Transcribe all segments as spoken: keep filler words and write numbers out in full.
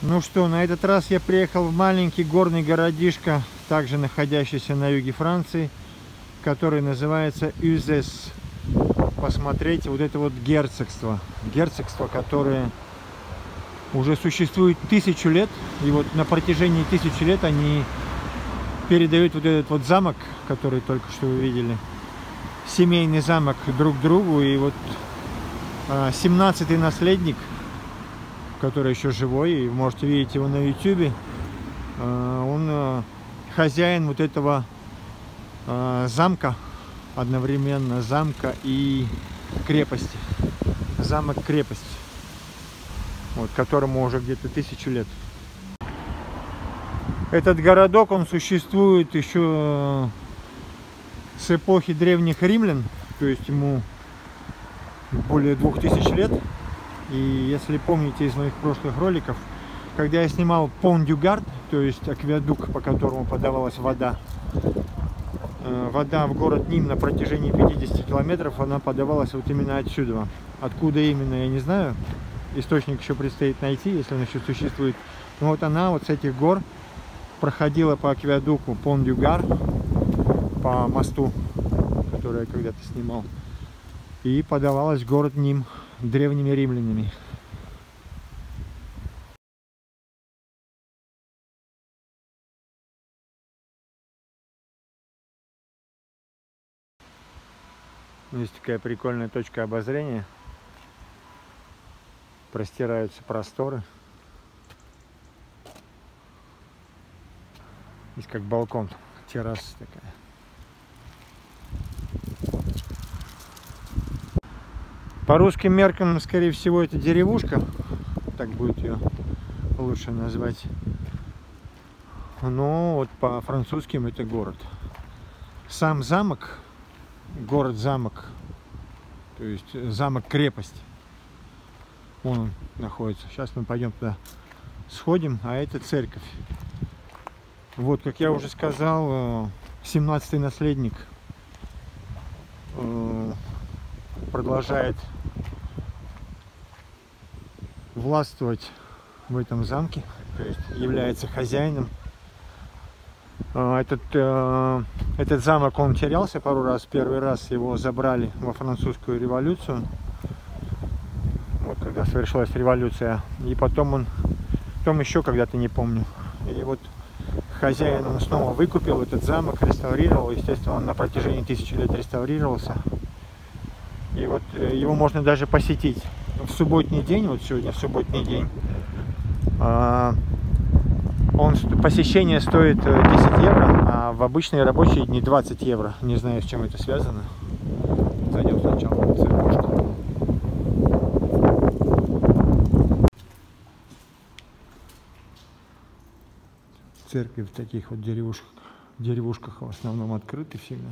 Ну что, на этот раз я приехал в маленький горный городишко, также находящийся на юге Франции, который называется Узес. Посмотрите, вот это вот герцогство. Герцогство, которое уже существует тысячу лет. И вот на протяжении тысячи лет они передают вот этот вот замок, который только что вы видели, семейный замок, друг другу. И вот семнадцатый наследник, который еще живой, и можете видеть его на ютубе, он хозяин вот этого замка, одновременно замка и крепости. Замок-крепость, вот, которому уже где-то тысячу лет. Этот городок, он существует еще с эпохи древних римлян, то есть ему более двух тысяч лет. И если помните из моих прошлых роликов, когда я снимал Pont du Gard, то есть акведук, по которому подавалась вода, вода в город Ним на протяжении пятидесяти километров, она подавалась вот именно отсюда. Откуда именно, я не знаю. Источник еще предстоит найти, если он еще существует. Но вот она вот с этих гор проходила по акведуку Pont du Gard, по мосту, который я когда-то снимал, и подавалась в город Ним древними римлянами. Есть такая прикольная точка обозрения. Простираются просторы. Есть как балкон, терраса такая. По русским меркам, скорее всего, это деревушка, так будет ее лучше назвать. Но вот по французским это город. Сам замок, город-замок, то есть замок-крепость, вон он находится. Сейчас мы пойдем туда сходим, а это церковь. Вот, как я уже сказал, семнадцатый наследник продолжает властвовать в этом замке, то есть является хозяином. Этот, этот замок, он терялся пару раз. Первый раз его забрали во французскую революцию, вот когда совершилась революция, и потом он, потом еще когда-то, не помню. И вот хозяин, он снова выкупил этот замок, реставрировал. Естественно, он на протяжении тысячи лет реставрировался. И вот его можно даже посетить в субботний день, вот сегодня субботний день. Он, посещение стоит десять евро, а в обычные рабочие дни двадцать евро. Не знаю, с чем это связано. Зайдем сначала в церквушку. Церкви в таких вот деревушках, деревушках в основном открыты всегда.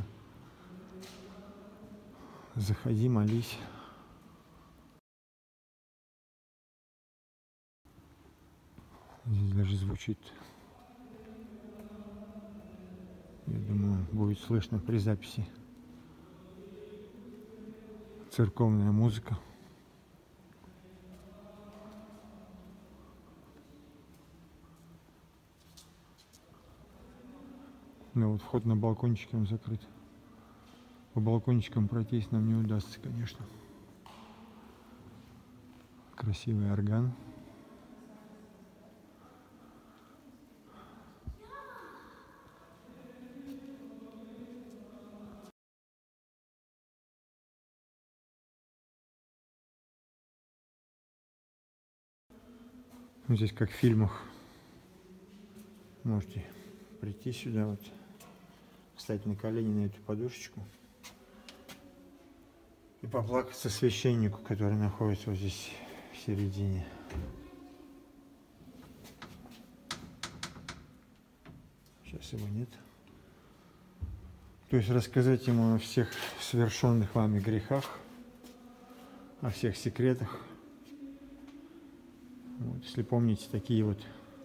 Заходи, молись. Здесь даже звучит, я думаю, будет слышно при записи, церковная музыка. Но вот вход на балкончике он закрыт. По балкончикам пройтись нам не удастся, конечно. Красивый орган. Здесь как в фильмах. Можете прийти сюда, вот, встать на колени на эту подушечку и поплакаться священнику, который находится вот здесь в середине. Сейчас его нет. То есть рассказать ему о всех совершенных вами грехах, о всех секретах. Вот, если помните, такие вот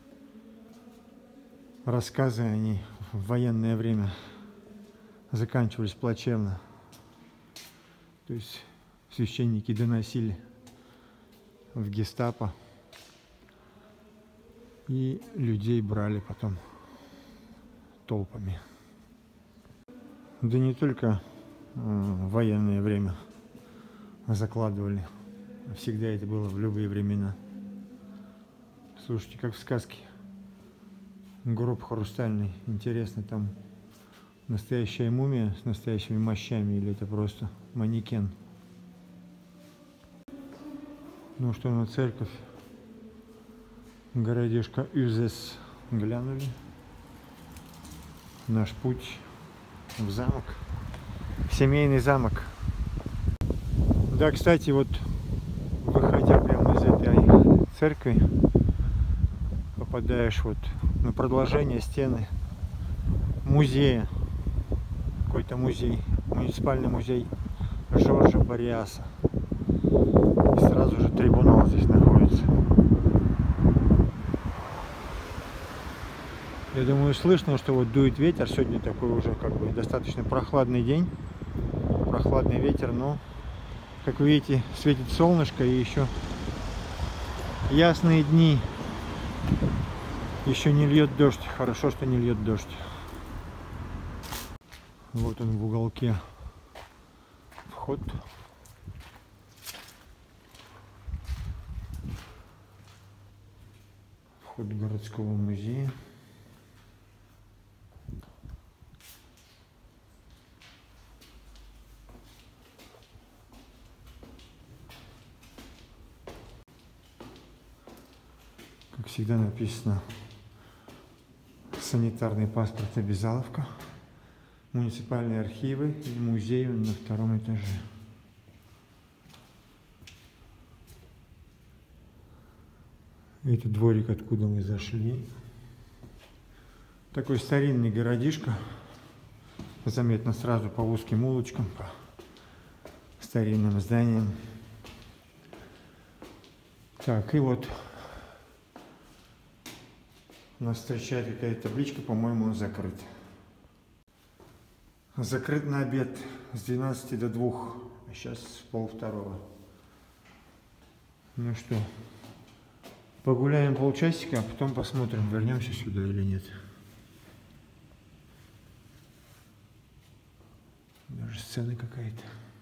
рассказы, они в военное время заканчивались плачевно. То есть священники доносили в гестапо И людей брали потом толпами. Да не только в военное время закладывали. Всегда это было в любые времена. Слушайте, как в сказке. Гроб хрустальный. Интересно, там настоящая мумия с настоящими мощами или это просто манекен? Ну что, на церковь. Городишко Юзес глянули. Наш путь в замок. Семейный замок. Да, кстати, вот выходя прямо из этой церкви, попадаешь вот на продолжение стены музея. Какой-то музей, муниципальный музей Жоржа Бориаса. И сразу же трибунал здесь находится. Я думаю, слышно, что вот дует ветер. Сегодня такой уже как бы достаточно прохладный день. Прохладный ветер, но, как вы видите, светит солнышко и еще ясные дни. Еще не льет дождь. Хорошо, что не льет дождь. Вот он в уголке вход. Вход городского музея. Как всегда написано: санитарный паспорт обязаловка. Муниципальные архивы и музей на втором этаже. Это дворик, откуда мы зашли. Такой старинный городишко. Заметно сразу по узким улочкам, по старинным зданиям. Так, и вот нас встречает какая-то табличка, по-моему, он закрыт. Закрыт на обед с двенадцати до двух, а сейчас пол второго. Ну что, погуляем полчасика, а потом посмотрим, вернемся сюда или нет. Даже сцена какая-то.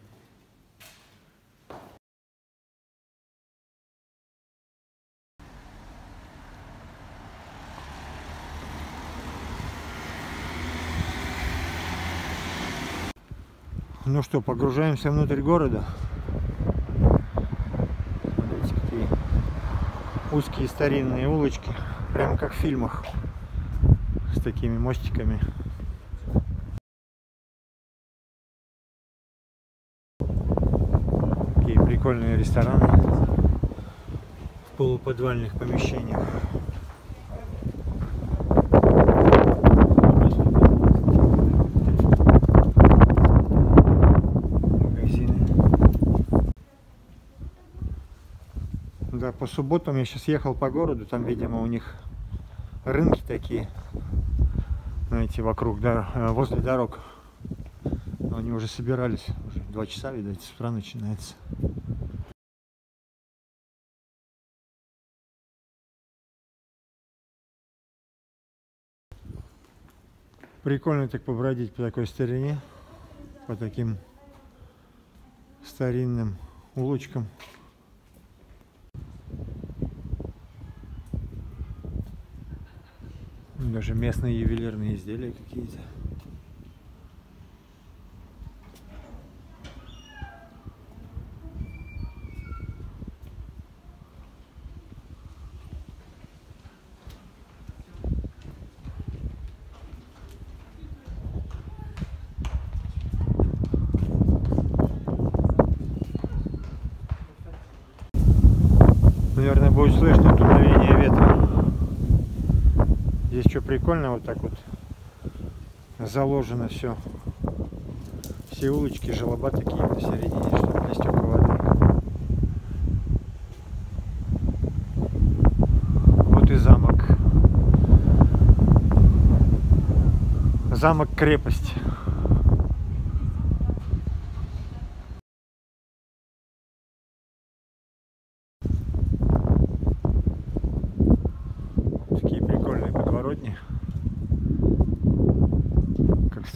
Ну что, погружаемся внутрь города. Смотрите, какие узкие старинные улочки, прям как в фильмах, с такими мостиками. Такие прикольные рестораны в полуподвальных помещениях. Да, по субботам я сейчас ехал по городу, там, видимо, у них рынки такие, знаете, вокруг, да, возле дорог. Но они уже собирались, уже два часа, видать, с утра начинается. Прикольно так побродить по такой старине, по таким старинным улочкам. Даже местные ювелирные изделия какие-то. Наверное, будет слышно дуновение ветра. Здесь что прикольно, вот так вот заложено все. Все улочки, желоба такие посередине, чтобы для стека воды. Вот и замок. Замок-крепость.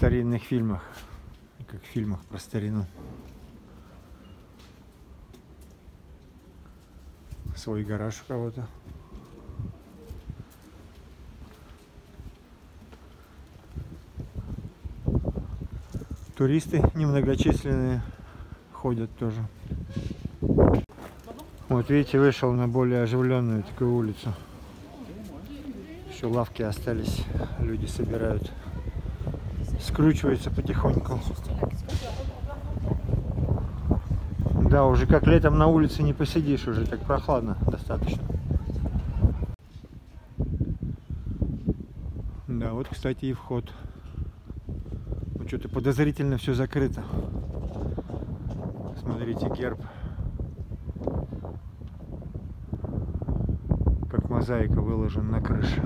старинных фильмах, как в фильмах про старину. Свой гараж у кого-то. Туристы немногочисленные ходят тоже. Вот видите, вышел на более оживленную такую улицу. Еще лавки остались, люди собирают. Скручивается потихоньку. Да, уже как летом на улице не посидишь, уже так прохладно достаточно. Да, вот, кстати, и вход. Ну, что-то подозрительно все закрыто. Смотрите, герб. Как мозаика выложен на крыше.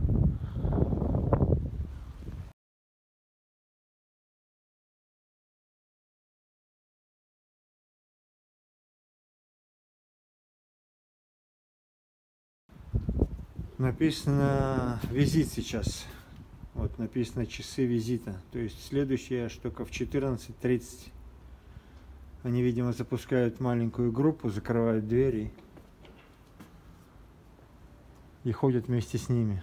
Написано визит сейчас. Вот написано часы визита. То есть следующая штука в четырнадцать тридцать. Они, видимо, запускают маленькую группу, закрывают двери и ходят вместе с ними.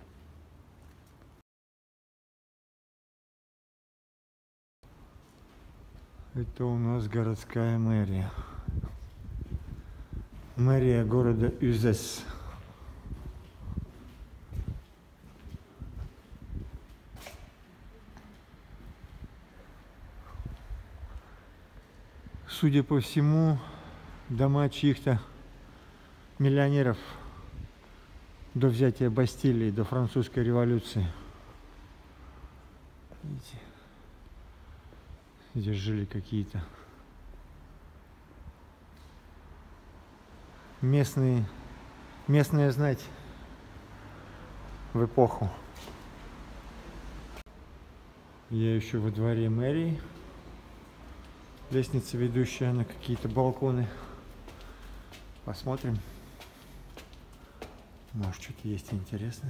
Это у нас городская мэрия. Мэрия города Юзес. Судя по всему, дома чьих-то миллионеров до взятия Бастилии, до французской революции. Видите, здесь жили какие-то местные, местная знать в эпоху. Я еще во дворе мэрии. Лестница, ведущая на какие-то балконы. Посмотрим. Может, что-то есть интересное.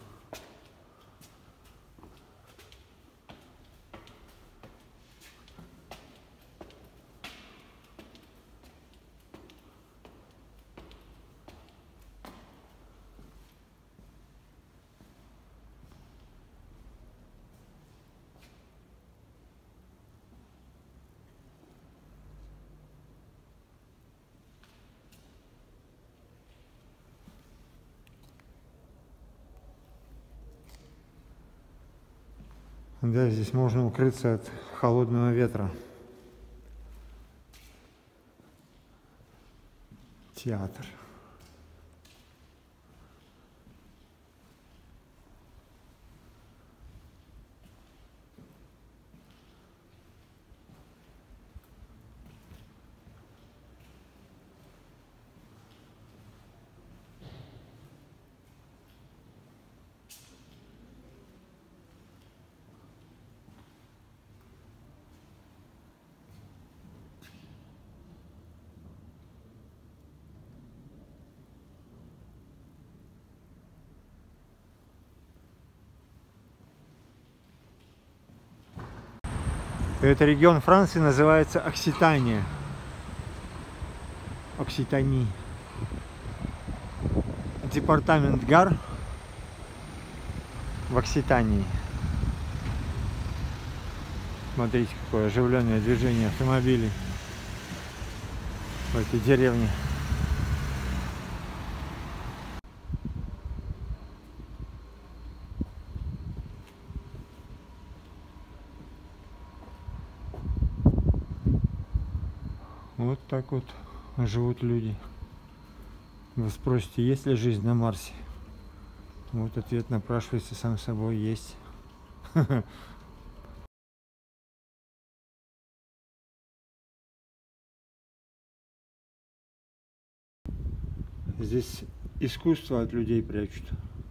Да, здесь можно укрыться от холодного ветра. Театр. Этот регион Франции называется Окситания. Окситани. Департамент Гар в Окситании. Смотрите, какое оживленное движение автомобилей в этой деревне. Вот так вот живут люди. Вы спросите, есть ли жизнь на Марсе? Вот ответ напрашивается сам собой: есть. Здесь искусство от людей прячут.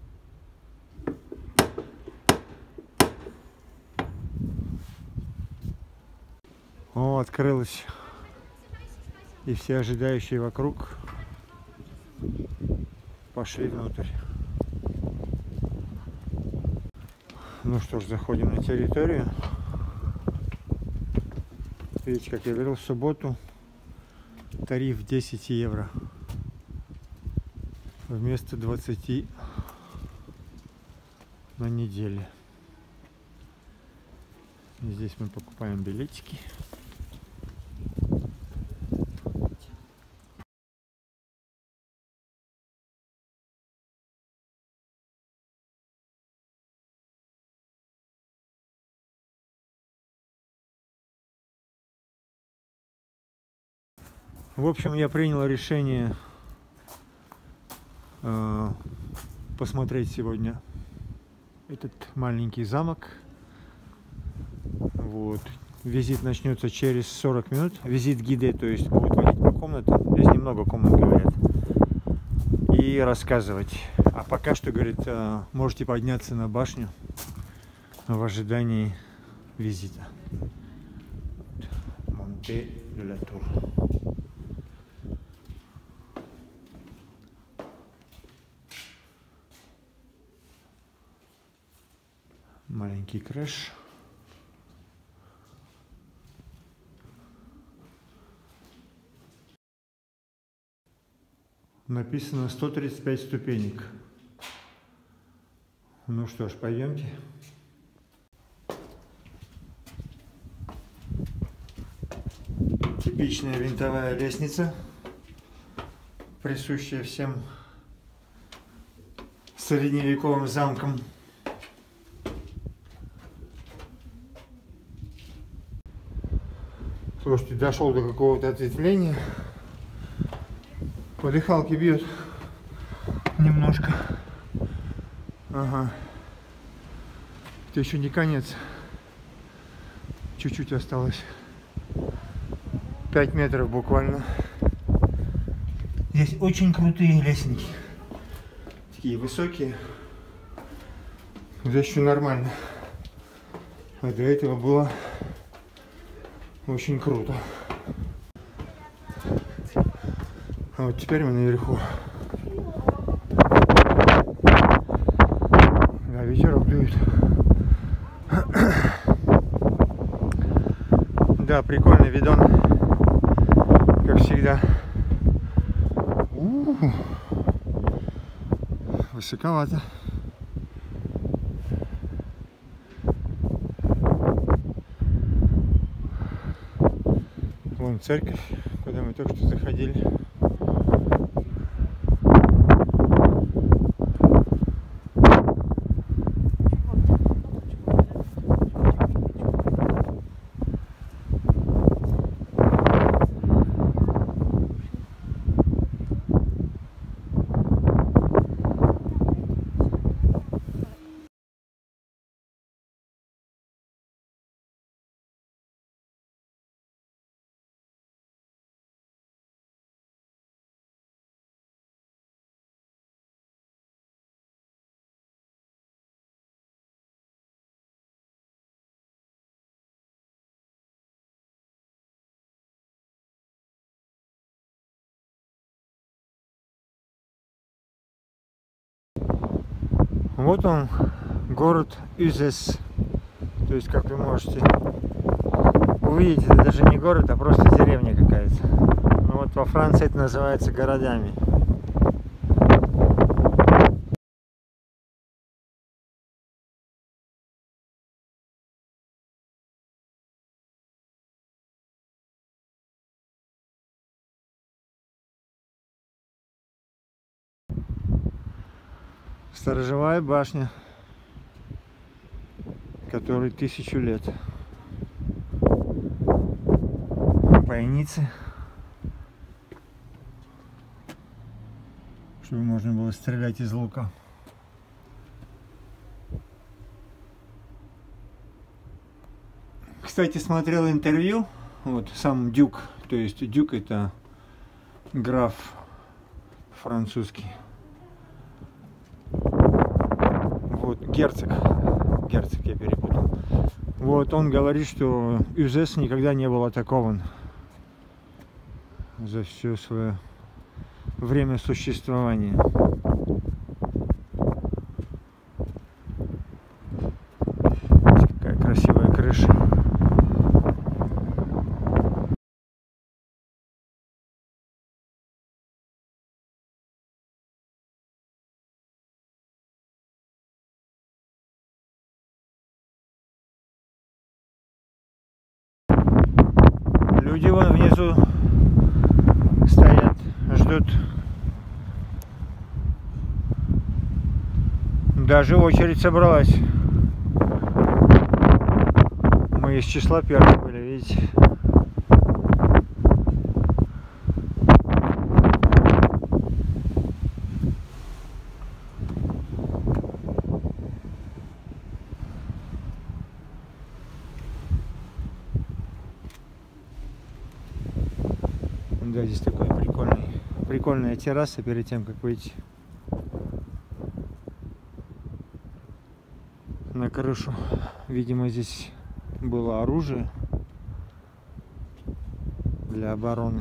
О, открылось. И все ожидающие вокруг пошли внутрь. Ну что ж, заходим на территорию. Видите, как я говорил, в субботу тариф десять евро вместо двадцати на неделе. И здесь мы покупаем билетики. В общем, я принял решение э, посмотреть сегодня этот маленький замок. Вот. Визит начнется через сорок минут. Визит гида, то есть будут водить по комнатам. Здесь немного комнат, говорят. И рассказывать. А пока что, говорит, э, можете подняться на башню в ожидании визита. Монте де ла Тур. Маленький крыш. Написано сто тридцать пять ступенек. Ну что ж, пойдемте. Типичная винтовая лестница, присущая всем средневековым замкам. Слушайте, дошел до какого-то ответвления. По дыхалке бьет немножко. Ага. Это еще не конец. Чуть-чуть осталось. пять метров буквально. Здесь очень крутые лестники. Такие высокие. Здесь еще нормально. А до этого было очень круто. А вот теперь мы наверху. Да, ветерок дует. Да, прикольный видон, как всегда. У-у-у. Высоковато. Вон церковь, куда мы только что заходили. Вот он, город Юзес. То есть, как вы можете увидеть, это даже не город, а просто деревня какая-то. Ну вот во Франции это называется городами. Сторожевая башня, которой тысячу лет. Бойницы, чтобы можно было стрелять из лука. Кстати, смотрел интервью, вот сам Дюк, то есть Дюк это граф французский. Вот, герцог, герцог я перепутал. Вот, он говорит, что Юзес никогда не был атакован за все свое время существования. люди вон внизу стоят, ждут. Даже очередь собралась. Мы из числа первых были, видите. Да, здесь такой прикольный, прикольная терраса перед тем, как выйти на крышу. Видимо, здесь было оружие для обороны.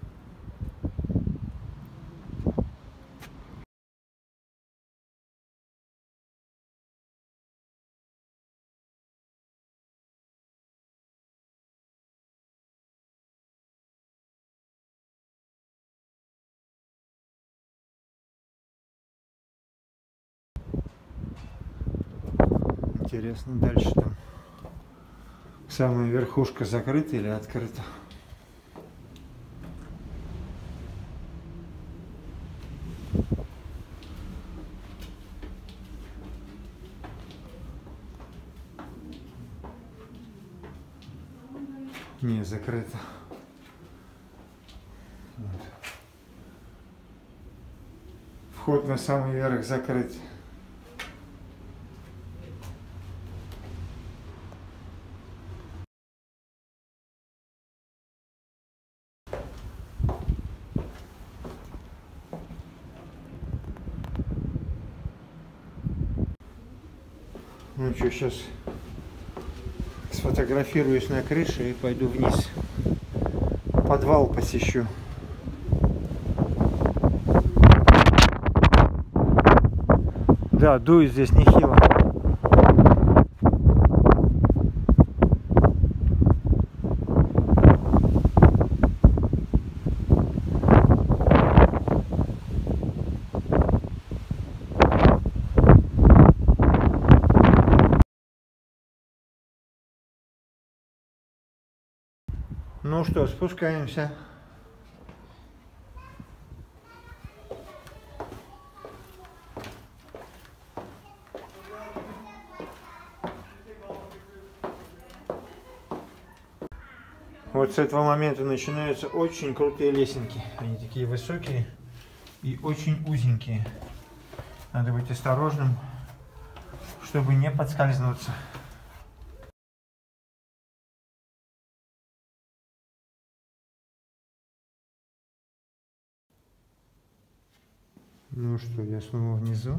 Интересно, дальше там самая верхушка закрыта или открыта? Не, закрыто. Вот. Вход на самый верх закрыт. Ну что, сейчас сфотографируюсь на крыше и пойду вниз. Подвал посещу. Да, дует здесь нехило. Ну что, спускаемся. Вот с этого момента начинаются очень крутые лесенки. Они такие высокие и очень узенькие. Надо быть осторожным, чтобы не подскользнуться. Ну что, я снова внизу.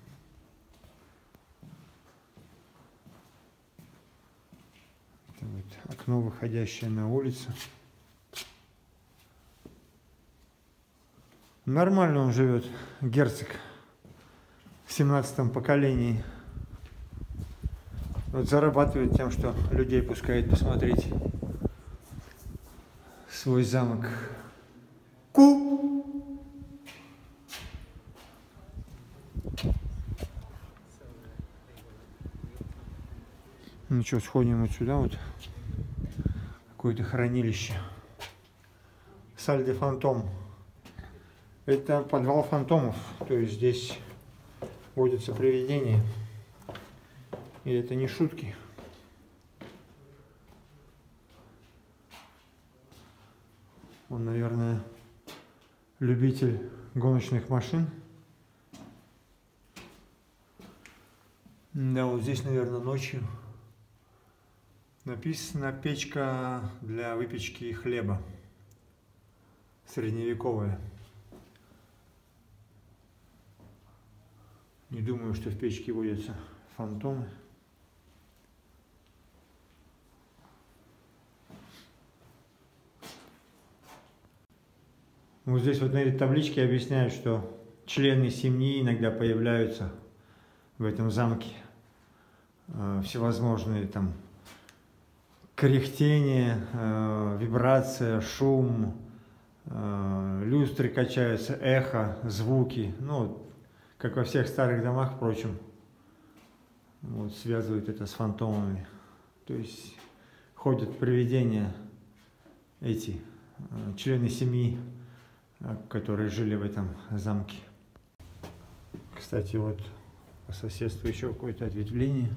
Это вот окно, выходящее на улицу. Нормально он живет, герцог, в семнадцатом поколении. Вот зарабатывает тем, что людей пускает посмотреть свой замок. Ку! Ну что, сходим вот сюда вот. Какое-то хранилище. Саль де фантом. Это подвал фантомов. То есть здесь водятся привидения. И это не шутки. Он, наверное, любитель гоночных машин. Да, вот здесь, наверное, ночью написано печка для выпечки хлеба. Средневековая. Не думаю, что в печке водятся фантомы. Вот здесь вот на этой табличке объясняют, что члены семьи иногда появляются в этом замке. Всевозможные там кряхтение, вибрация, шум, люстры качаются, эхо, звуки. Ну, как во всех старых домах, впрочем, вот, связывают это с фантомами. То есть ходят привидения эти члены семьи, которые жили в этом замке. Кстати, вот по соседству еще какое-то ответвление.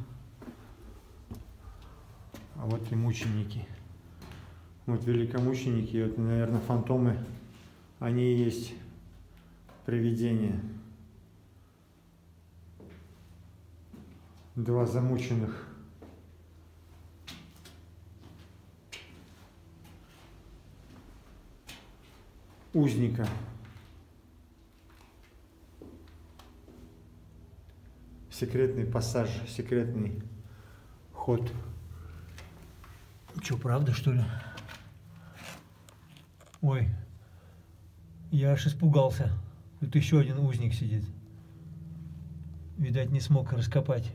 А вот и мученики. Вот великомученики, вот, наверное, фантомы, они и есть привидения. Два замученных. Узника. Секретный пассаж, секретный ход. Что, правда, что ли? Ой, я аж испугался. Тут еще один узник сидит. Видать, не смог раскопать.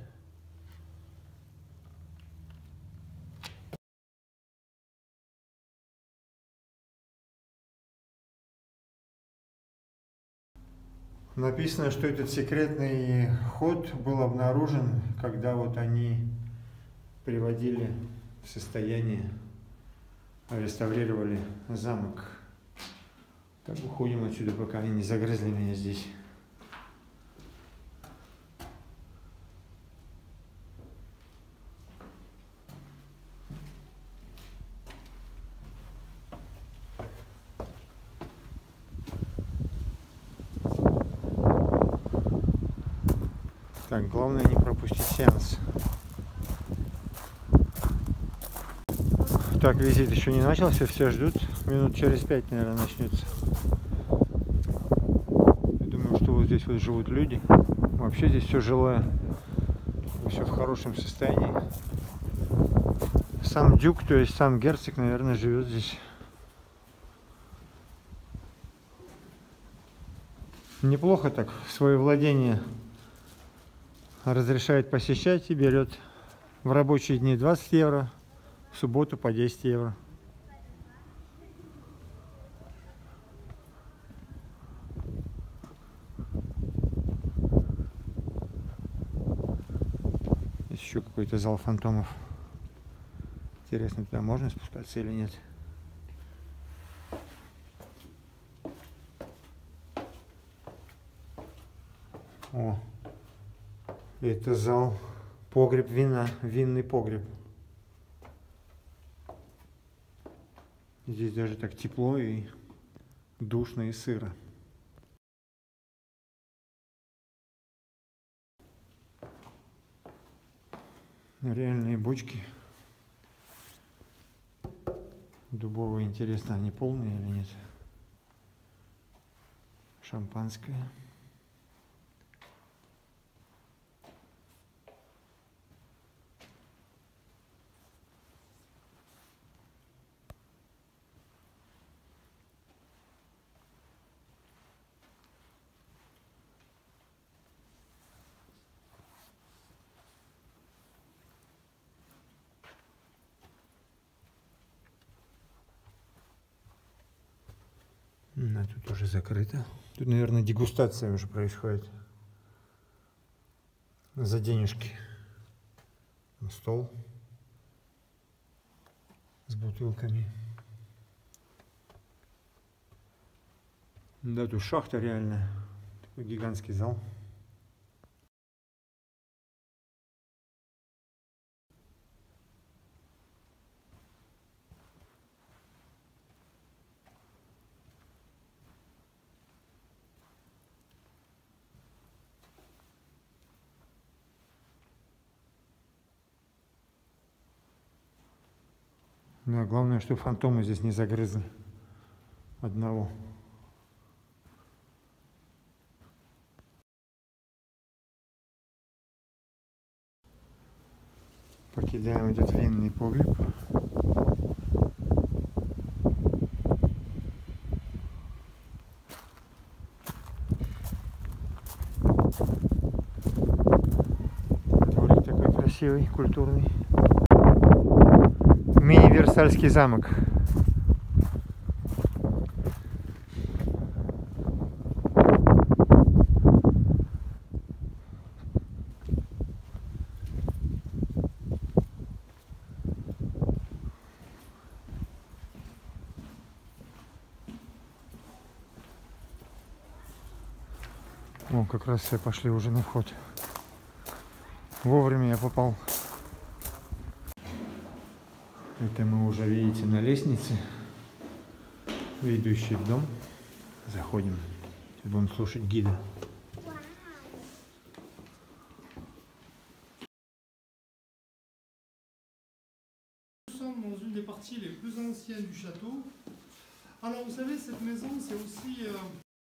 Написано, что этот секретный ход был обнаружен, когда вот они приводили в состояние, реставрировали замок. Так, уходим отсюда, пока они не загрызли меня здесь. Так, главное не пропустить сеанс. Так, визит еще не начался, все ждут. Минут через пять, наверное, начнется. Я думаю, что вот здесь вот живут люди. Вообще здесь все жилое. Все в хорошем состоянии. Сам дюк, то есть сам герцог, наверное, живет здесь. Неплохо так, свое владение разрешает посещать и берет в рабочие дни двадцать евро, в субботу по десять евро. Есть еще какой-то зал фантомов. Интересно, туда можно спускаться или нет? О, это зал, погреб вина, винный погреб. Здесь даже так тепло и душно и сыро. Реальные бочки. Дубовые, интересно, они полные или нет? Шампанское. А тут уже закрыто. Тут, наверное, дегустация уже происходит. За денежки. Стол с бутылками. Да, тут шахта реально. Такой гигантский зал. Да, главное, что фантомы здесь не загрызли одного. Покидаем этот винный погреб. Дворик такой красивый, культурный. Мини-Версальский замок. О, как раз все пошли уже на вход. Вовремя я попал. Это мы уже видите на лестнице, ведущей в дом. Заходим. Сейчас будем слушать гида. Nous sommes dans une des parties les plus anciennes du château. Alors vous savez, cette maison c'est aussi... Euh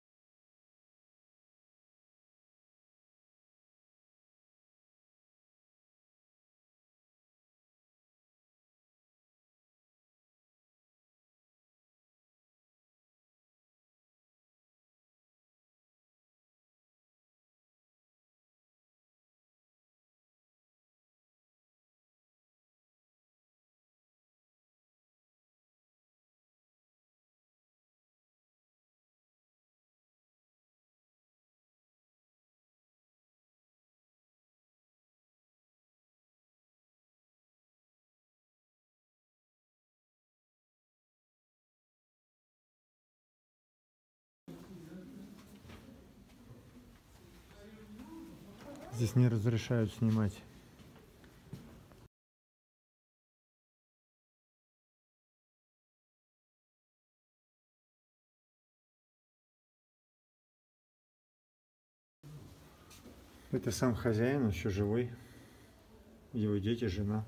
Здесь не разрешают снимать. Это сам хозяин, он еще живой. Его дети, жена.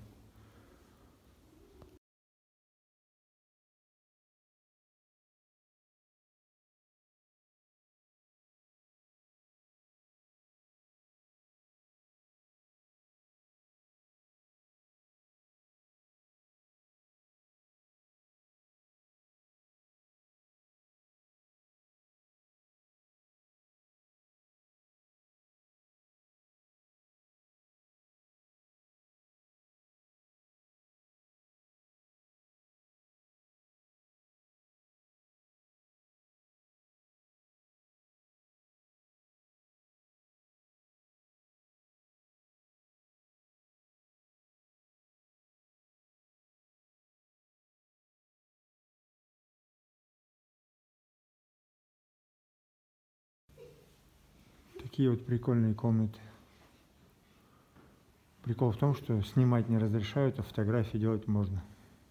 Такие вот прикольные комнаты. Прикол в том, что снимать не разрешают, а фотографии делать можно.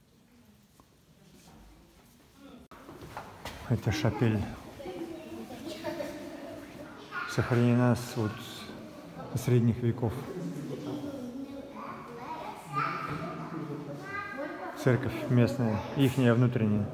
Это шапель. Сохранена с вот средних веков. Церковь местная, ихняя внутренняя.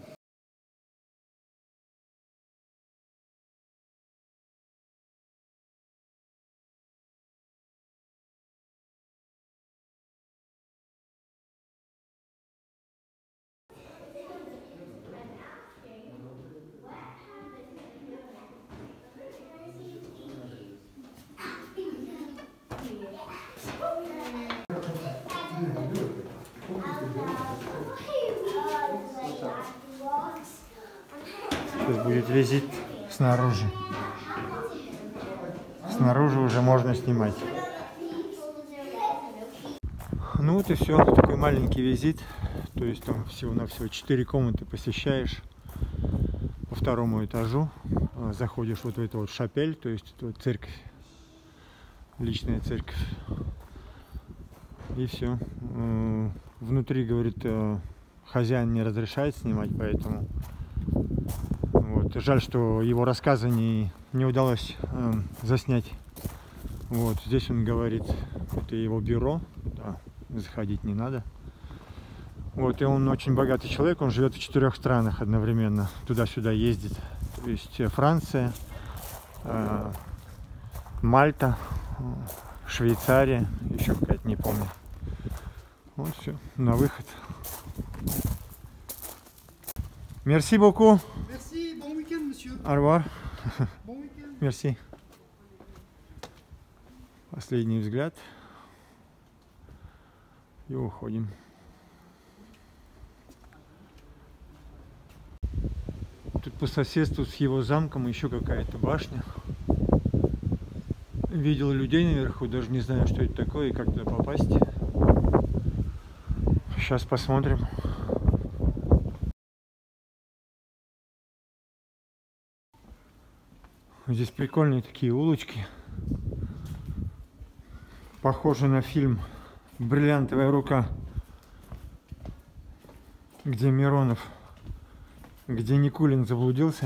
Сейчас будет визит снаружи. Снаружи уже можно снимать. Ну вот и все. Такой маленький визит. То есть там всего-навсего четыре комнаты посещаешь. По второму этажу заходишь вот в эту вот шапель, то есть это вот церковь. Личная церковь. И все. Внутри, говорит, хозяин не разрешает снимать, поэтому вот. Жаль, что его рассказы не, не удалось э, заснять. Вот здесь он говорит, это его бюро, да, заходить не надо. Вот, и он очень богатый человек, он живет в четырех странах одновременно, туда-сюда ездит. То есть Франция, э, Мальта, Швейцария, еще какая-то, не помню. Вот все, на выход. Merci beaucoup. Merci, bon week-end, monsieur. Au revoir. Bon week-end. Merci. Последний взгляд. И уходим. Тут по соседству с его замком еще какая-то башня. Видел людей наверху, даже не знаю, что это такое и как туда попасть. Сейчас посмотрим. Здесь прикольные такие улочки. Похоже на фильм «Бриллиантовая рука», где Миронов, где Никулин заблудился.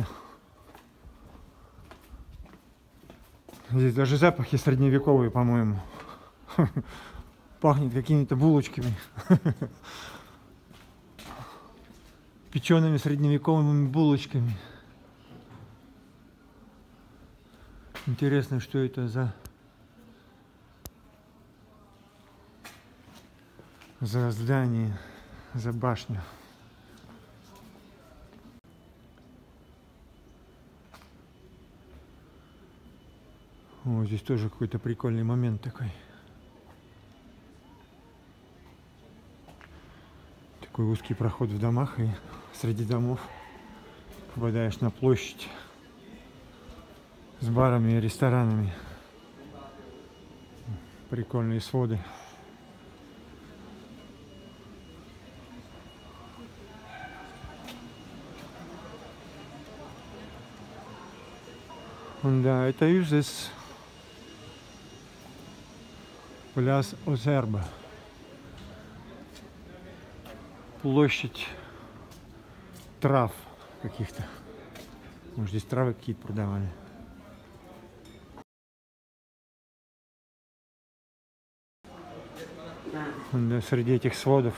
Здесь даже запахи средневековые, по-моему. Пахнет какими-то булочками. Печеными средневековыми булочками. Интересно, что это за... за здание, за башню. О, здесь тоже какой-то прикольный момент такой. Такой узкий проход в домах, и среди домов попадаешь на площадь с барами и ресторанами. Прикольные своды. Да, это Uzes Пляс Озерба. Площадь трав каких-то. Может, здесь травы какие-то продавали. Да, среди этих сводов,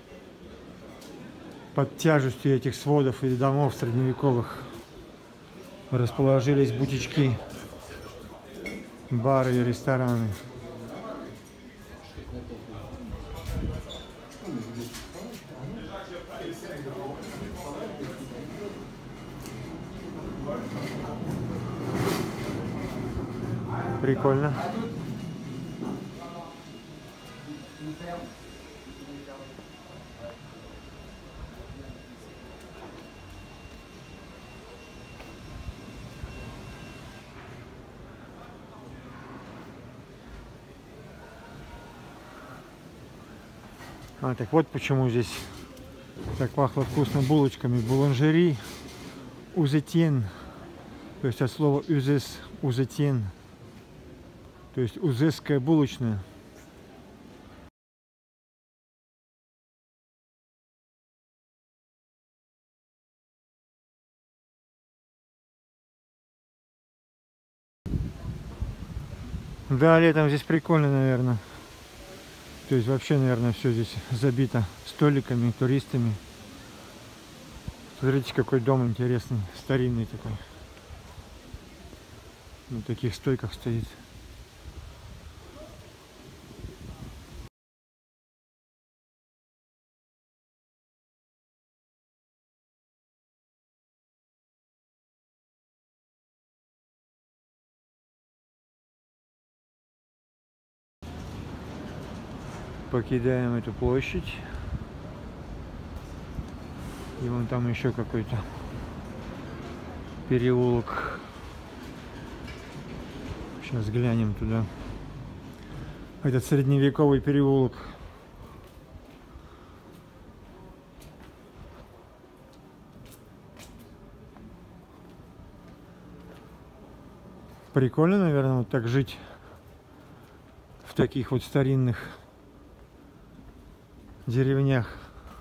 под тяжестью этих сводов и домов средневековых, расположились бутички, бары и рестораны. Прикольно. А, так вот почему здесь так пахло вкусно булочками. Буланжери Узетьен. То есть от слова Uzes Узетьен. То есть узесская булочная. Да, летом здесь прикольно, наверное. То есть вообще, наверное, все здесь забито столиками, туристами. Смотрите, какой дом интересный, старинный такой. На таких стойках стоит. Покидаем эту площадь. И вон там еще какой-то переулок. Сейчас глянем туда. Этот средневековый переулок. Прикольно, наверное, вот так жить в таких вот старинных деревнях,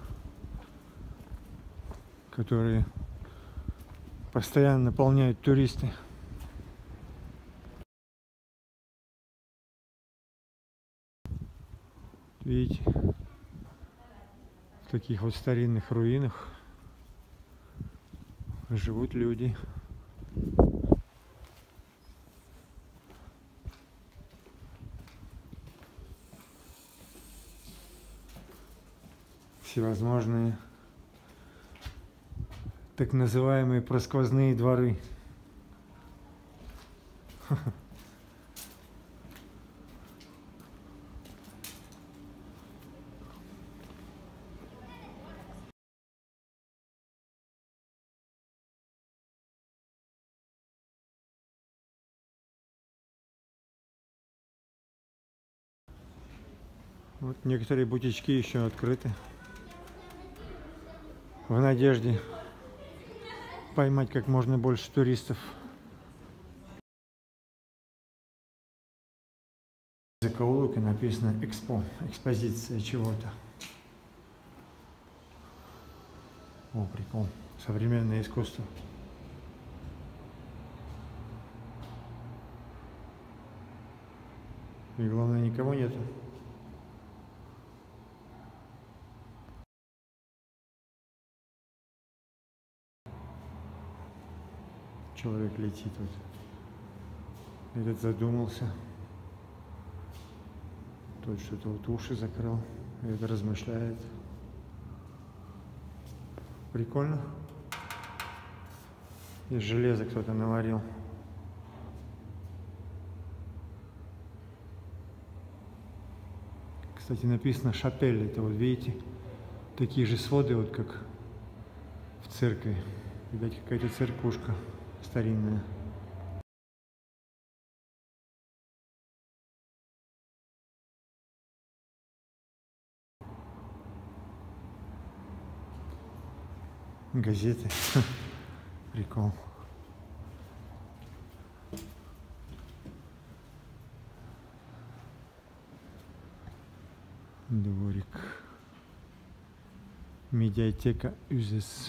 которые постоянно наполняют туристы. Видите, в таких вот старинных руинах живут люди. Всевозможные так называемые просквозные дворы. Вот некоторые бутички еще открыты, в надежде поймать как можно больше туристов. закоулок и написано «Экспо», экспозиция чего-то. О, прикол. Современное искусство. И главное, никого нету. Человек летит вот. Этот задумался. Тот что-то вот уши закрыл. Этот размышляет. Прикольно. Из железа кто-то наварил. Кстати, написано «Шапель». Это вот видите, такие же своды, вот как в церкви. Видать, какая-то церквушка старинная. Газеты. Прикол. Дворик. Медиатека Узес.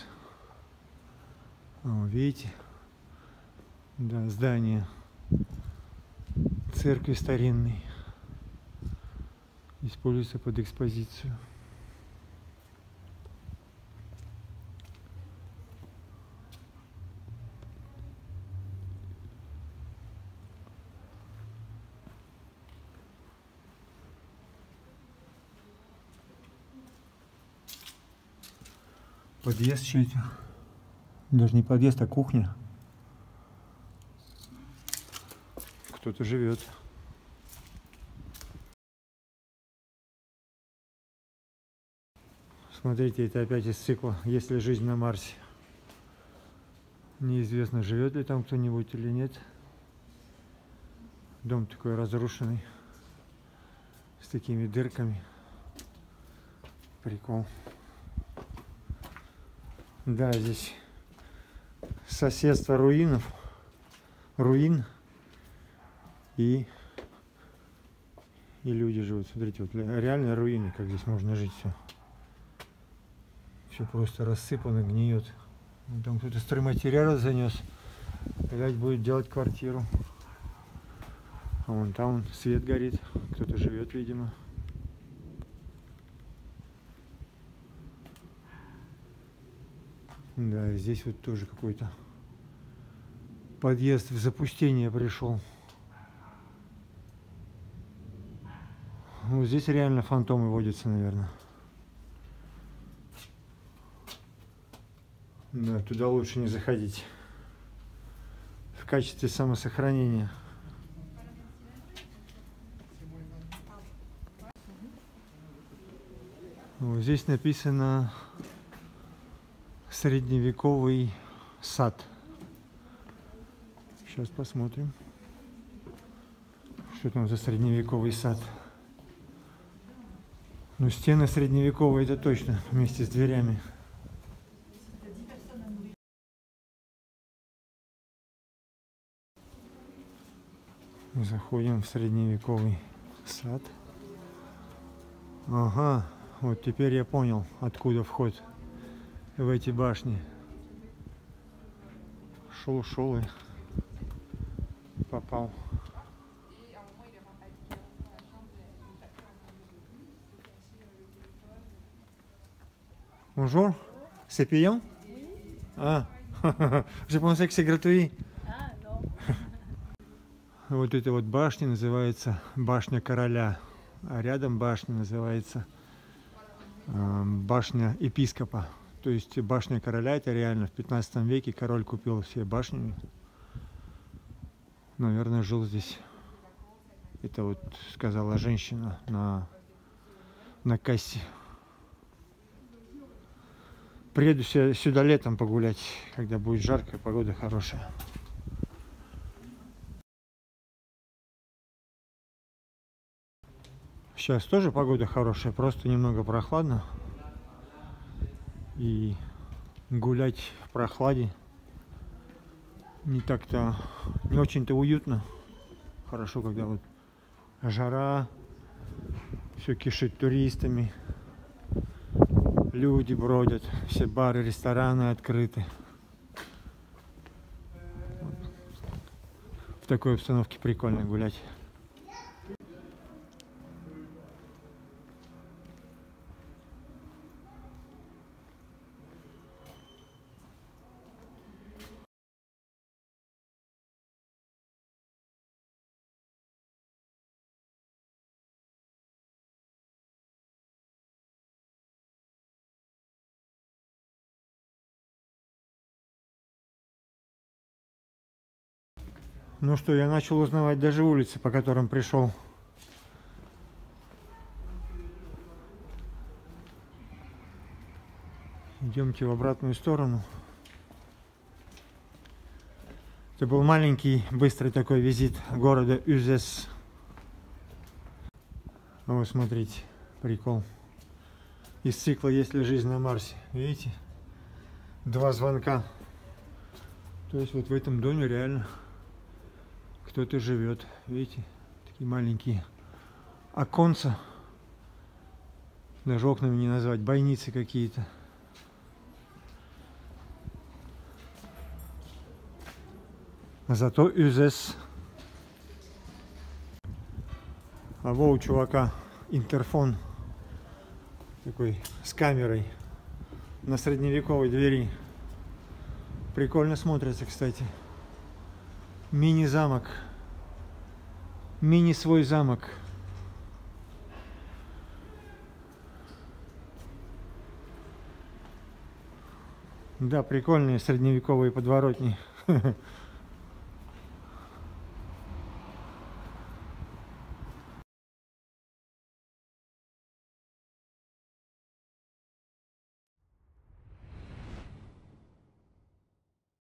О, видите? Да, здание церкви старинной. Используется под экспозицию. Подъезд чей-то. Даже не подъезд, а кухня. Кто-то живет. Смотрите, это опять из цикла «Есть ли жизнь на Марсе?». Неизвестно, живет ли там кто-нибудь или нет. Дом такой разрушенный, с такими дырками. Прикол. Да, здесь соседство руинов, руин, и, и люди живут. Смотрите, вот реально руины, как здесь можно жить все. Все просто рассыпано, гниет. Там кто-то стройматериал занес, опять будет делать квартиру. А вон там свет горит, кто-то живет, видимо. Да, здесь вот тоже какой-то подъезд в запустение пришел. Вот здесь реально фантомы водятся, наверное. Да, туда лучше не заходить. В качестве самосохранения. Вот здесь написано «Средневековый сад». Сейчас посмотрим, что там за средневековый сад. Ну, стены средневековые, это точно, вместе с дверями. Заходим в средневековый сад. Ага, вот теперь я понял, откуда вход в эти башни. Шел, шел и попал. Bonjour, c'est payant? Ah, je pensais que c'est gratuit. Ah, non. Вот эта вот башня называется башня короля, а рядом башня называется э, башня епископа. То есть башня короля — это реально в пятнадцатом веке король купил все башни. Наверное, жил здесь. Это вот сказала женщина на, на кассе. Приеду сюда летом погулять, когда будет жарко, погода хорошая. Сейчас тоже погода хорошая, просто немного прохладно. И гулять в прохладе не так-то, не очень-то уютно. Хорошо, когда вот жара, все кишит туристами, люди бродят, все бары, рестораны открыты. В такой обстановке прикольно гулять. Ну что, я начал узнавать даже улицы, по которым пришел. Идемте в обратную сторону. Это был маленький, быстрый такой визит города Юзес. Вот смотрите, прикол. Из цикла «Есть ли жизнь на Марсе». Видите? Два звонка. То есть вот в этом доме реально кто-то живет. Видите? Такие маленькие оконца. Даже окнами не назвать. Бойницы какие-то. А зато Юзес. А во у чувака интерфон такой с камерой на средневековой двери. Прикольно смотрится, кстати. Мини-замок. Мини свой замок. Да, прикольные средневековые подворотни.